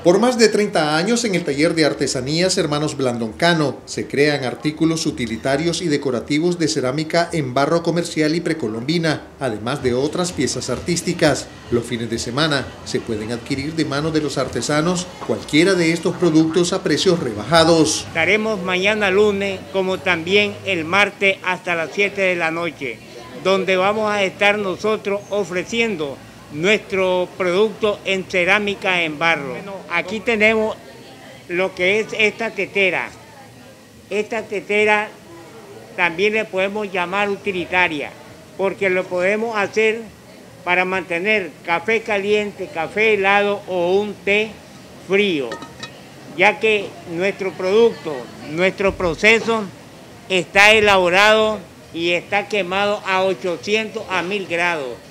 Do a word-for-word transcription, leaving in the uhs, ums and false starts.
Por más de treinta años en el taller de artesanías Hermanos Blandoncano se crean artículos utilitarios y decorativos de cerámica en barro comercial y precolombina, además de otras piezas artísticas. Los fines de semana se pueden adquirir de mano de los artesanos cualquiera de estos productos a precios rebajados. Estaremos mañana lunes como también el martes hasta las siete de la noche, donde vamos a estar nosotros ofreciendo nuestro producto en cerámica en barro. Bueno, aquí tenemos lo que es esta tetera. Esta tetera también le podemos llamar utilitaria, porque lo podemos hacer para mantener café caliente, café helado o un té frío, ya que nuestro producto, nuestro proceso está elaborado y está quemado a ochocientos a mil grados.